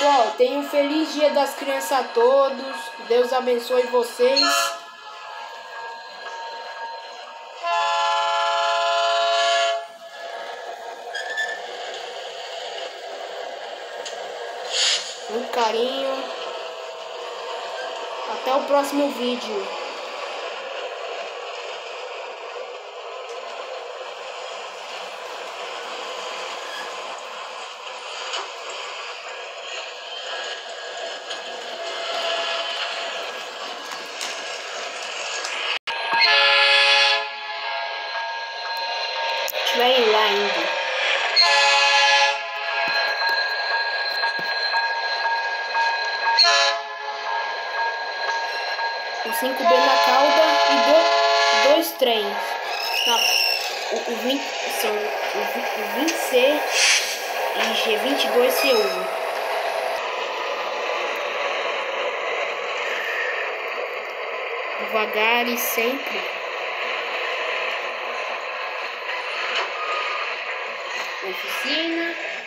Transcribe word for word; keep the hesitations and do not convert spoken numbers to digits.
pessoal, tenham um feliz Dia das Crianças a todos. Deus abençoe vocês. Muito carinho. Até o próximo vídeo. Vem lá indo. O cinco B na cauda e do, dois trens. Não, o, o, vinte, são, o, o vinte C e G vinte e dois C um. Devagar e sempre. Oficina.